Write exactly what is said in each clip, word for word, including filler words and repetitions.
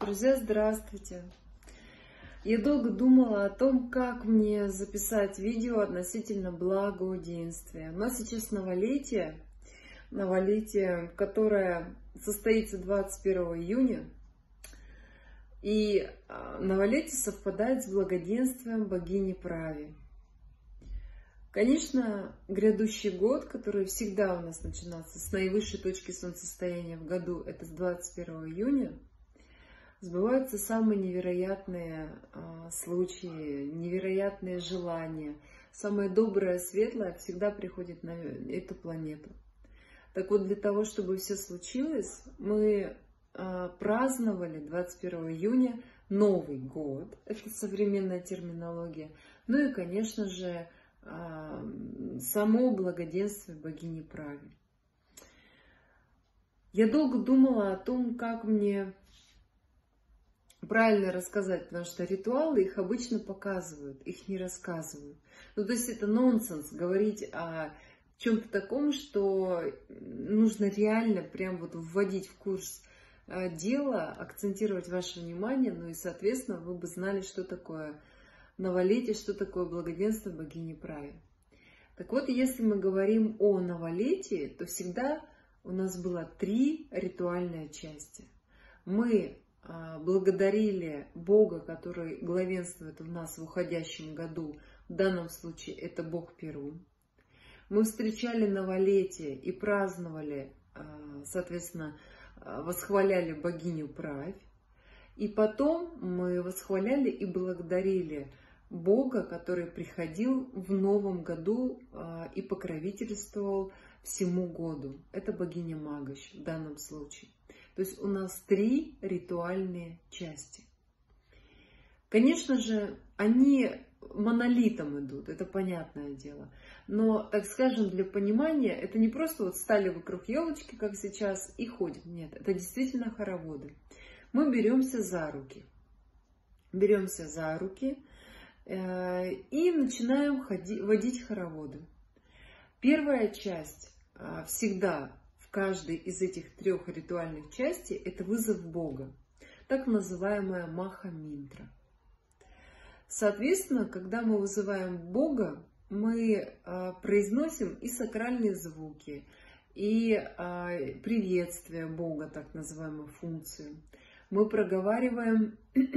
Друзья, здравствуйте! Я долго думала о том, как мне записать видео относительно благоуденствия. У нас сейчас новолетие, новолетие, которое состоится двадцать первого июня. И новолетие совпадает с благоденствием богини Прави. Конечно, грядущий год, который всегда у нас начинается с наивысшей точки солнцестояния в году, это с двадцать первого июня, сбываются самые невероятные а, случаи, невероятные желания. Самое доброе, светлое всегда приходит на эту планету. Так вот, для того, чтобы все случилось, мы а, праздновали двадцать первого июня Новый год. Это современная терминология. Ну и, конечно же, а, само благоденствие богини Прави. Я долго думала о том, как мне правильно рассказать, потому что ритуалы их обычно показывают, их не рассказывают. Ну, то есть это нонсенс говорить о чем-то таком, что нужно реально прям вот вводить в курс дела, акцентировать ваше внимание, ну и, соответственно, вы бы знали, что такое новолетие, что такое благоденствие богини Прави. Так вот, если мы говорим о новолетии, то всегда у нас было три ритуальные части. Мы благодарили Бога, который главенствует в нас в уходящем году. В данном случае это Бог Перун. Мы встречали новолетие и праздновали, соответственно, восхваляли богиню Правь. И потом мы восхваляли и благодарили Бога, который приходил в новом году и покровительствовал всему году. Это богиня Магаш в данном случае. То есть у нас три ритуальные части. Конечно же, они монолитом идут, это понятное дело. Но, так скажем, для понимания, это не просто вот стали вокруг елочки, как сейчас, и ходим. Нет, это действительно хороводы. Мы беремся за руки. Беремся за руки э, и начинаем ходить, водить хороводы. Первая часть э, всегда... В каждой из этих трех ритуальных частей это вызов Бога, так называемая Маха-минтра. Соответственно, когда мы вызываем Бога, мы а, произносим и сакральные звуки, и а, приветствие Бога, так называемую функцию. Мы проговариваем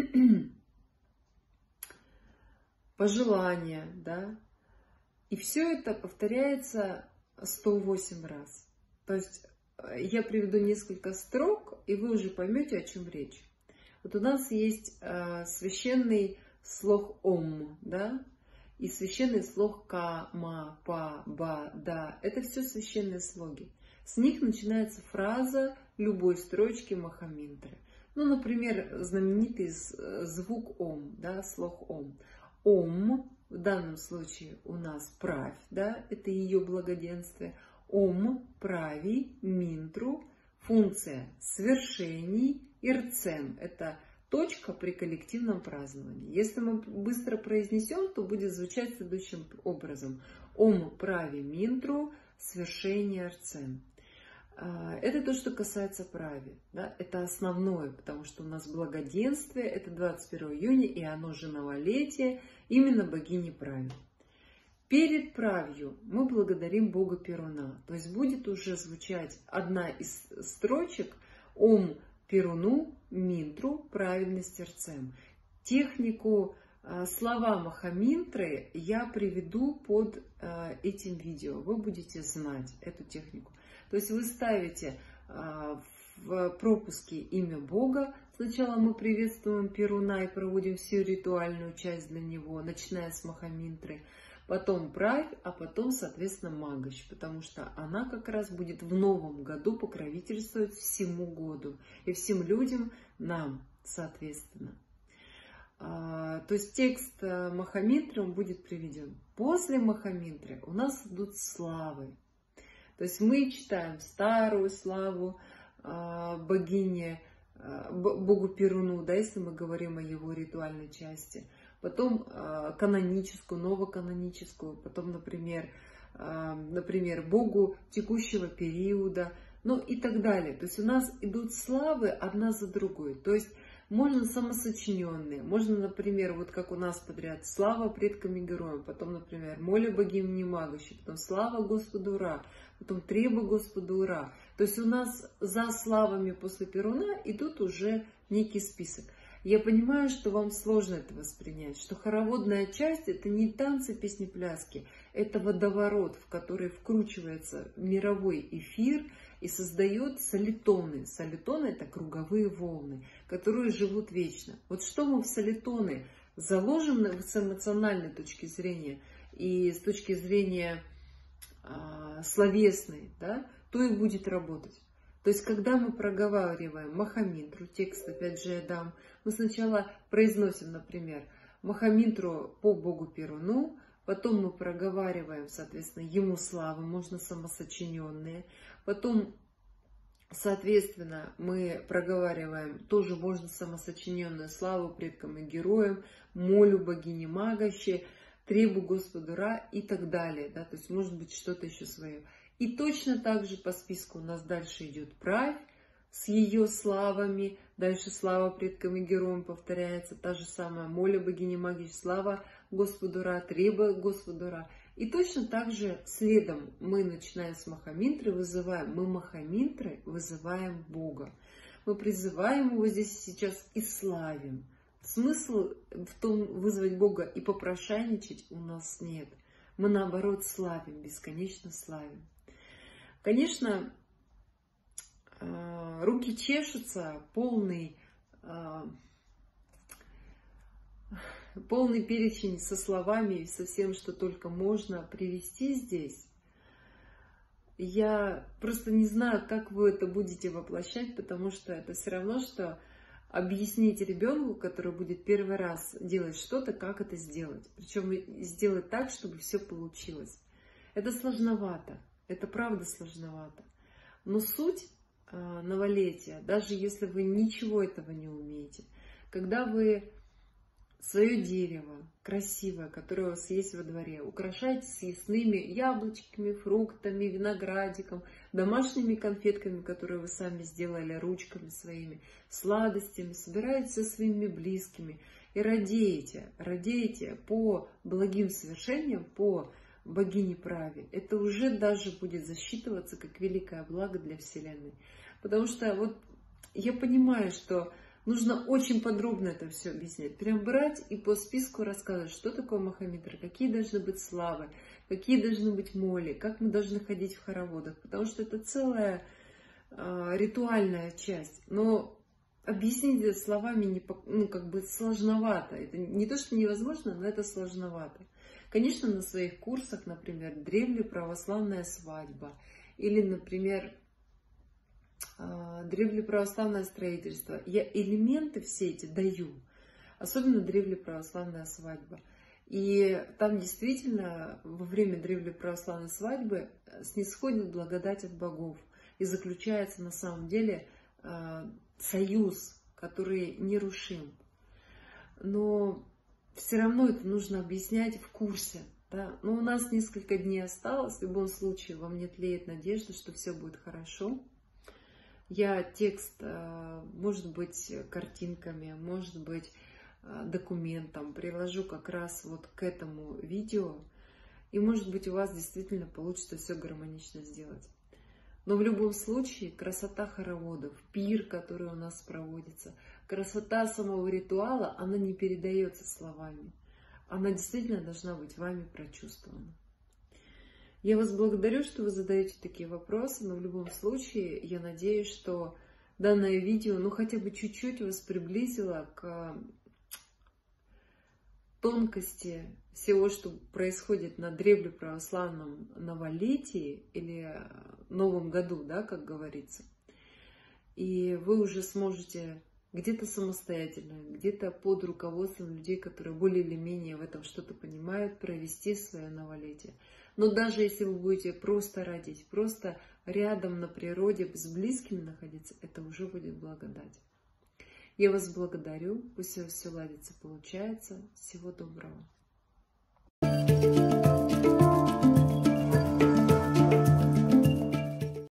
пожелания, да, и все это повторяется сто восемь раз. То есть я приведу несколько строк, и вы уже поймете, о чем речь. Вот у нас есть э, священный слог Ом, да, и священный слог Ка, Ма, Па, Ба, Да. Это все священные слоги. С них начинается фраза любой строчки Маха-минтры. Ну, например, знаменитый звук Ом, да, слог Ом. Ом, в данном случае у нас Правь, да, это ее благоденствие. Ом, Прави, Минтру, функция свершений, Ирцем. Это точка при коллективном праздновании. Если мы быстро произнесем, то будет звучать следующим образом. Ом, Прави, Минтру, свершение, Ирцем. Это то, что касается Прави. Да? Это основное, потому что у нас благоденствие, это двадцать первого июня, и оно же новолетие, именно богини Прави. Перед правью мы благодарим Бога Перуна. То есть будет уже звучать одна из строчек Ом Перуну Минтру праведность Ирцем. Технику слова Маха-минтры я приведу под этим видео. Вы будете знать эту технику. То есть вы ставите в пропуске имя Бога. Сначала мы приветствуем Перуна и проводим всю ритуальную часть для него, начиная с Маха-минтры. Потом Правь, а потом, соответственно, Магаш, потому что она как раз будет в новом году покровительствовать всему году и всем людям, нам, соответственно. То есть текст Маха-минтры он будет приведен. После Маха-минтры у нас идут славы. То есть мы читаем старую славу богине, Богу Перуну, да, если мы говорим о его ритуальной части. Потом э, каноническую, новоканоническую, потом, например, э, например, Богу текущего периода, ну и так далее. То есть у нас идут славы одна за другой. То есть Можно самосочиненные, можно, например, вот как у нас подряд, слава предкам и героям, потом, например, моля богинь немагащей, потом слава Господу ура, потом требуй Господу ура. То есть у нас за славами после Перуна идут уже некий список. Я понимаю, что вам сложно это воспринять, что хороводная часть — это не танцы, песни, пляски, это водоворот, в который вкручивается мировой эфир и создает солитоны. Солитоны — это круговые волны, которые живут вечно. Вот что мы в солитоны заложим с эмоциональной точки зрения и с точки зрения э, словесной, да, то и будет работать. То есть, когда мы проговариваем махаминтру, текст опять же я дам, мы сначала произносим, например, махаминтру по богу Перуну, потом мы проговариваем, соответственно, ему славы, можно самосочиненные, потом, соответственно, мы проговариваем, тоже можно самосочиненную славу предкам и героям, молю богине Магащи, требую Господу Ра и так далее, да, то есть может быть что-то еще свое. И точно так же по списку у нас дальше идет правь с ее славами, дальше слава предкам и героям повторяется, та же самая моля богине Магащи, слава Господу Ра, требуя Господу Ра. И точно так же следом мы начинаем с махаминтры, вызываем, мы махаминтры вызываем Бога. Мы призываем его здесь сейчас и славим. Смысла в том вызвать Бога и попрошайничать у нас нет. Мы наоборот славим, бесконечно славим. Конечно, руки чешутся, полный, полный перечень со словами, со всем, что только можно привести здесь. Я просто не знаю, как вы это будете воплощать, потому что это все равно, что объяснить ребенку, который будет первый раз делать что-то, как это сделать. Причем сделать так, чтобы все получилось. Это сложновато. Это правда сложновато. Но суть э, новолетия, даже если вы ничего этого не умеете, когда вы свое дерево красивое, которое у вас есть во дворе, украшаете съестными яблочками, фруктами, виноградиком, домашними конфетками, которые вы сами сделали, ручками своими, сладостями, собираете со своими близкими и радеете, радеете по благим совершениям, по богине Праве, это уже даже будет засчитываться как великое благо для Вселенной. Потому что вот я понимаю, что нужно очень подробно это все объяснять. Прям брать и по списку рассказывать, что такое махаминтра, какие должны быть славы, какие должны быть моли, как мы должны ходить в хороводах. Потому что это целая э, ритуальная часть. Но объяснить это словами не, ну, как бы сложновато. Это не то, что невозможно, но это сложновато. Конечно, на своих курсах, например, древлеправославная свадьба или, например, древлеправославное строительство. Я элементы все эти даю, особенно древлеправославная свадьба. И там действительно во время древлеправославной свадьбы снисходит благодать от богов и заключается на самом деле союз, который нерушим. Но все равно это нужно объяснять в курсе. Да? Но у нас несколько дней осталось. В любом случае, вам не тлеет надежда, что все будет хорошо. Я текст, может быть, картинками, может быть, документом приложу как раз вот к этому видео. И, может быть, у вас действительно получится все гармонично сделать. Но в любом случае, красота хороводов, пир, который у нас проводится, красота самого ритуала, она не передается словами. Она действительно должна быть вами прочувствована. Я вас благодарю, что вы задаете такие вопросы, но в любом случае я надеюсь, что данное видео, ну хотя бы чуть-чуть вас приблизило к тонкости всего, что происходит на древлеправославном новолетии или Новом году, да, как говорится. И вы уже сможете где-то самостоятельно, где-то под руководством людей, которые более или менее в этом что-то понимают, провести свое новолетие. Но даже если вы будете просто родить, просто рядом на природе с близкими находиться, это уже будет благодать. Я вас благодарю, пусть все ладится, получается. Всего доброго.